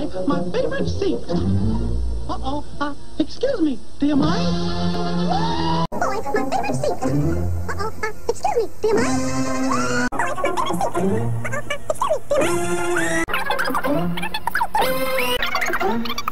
boy, my favorite seat. Uh-oh, excuse me, do you mind? Boy, my favorite seat. Uh-oh, excuse me, do you mind? Boy, my favorite seat. Uh-oh, excuse me, do you mind?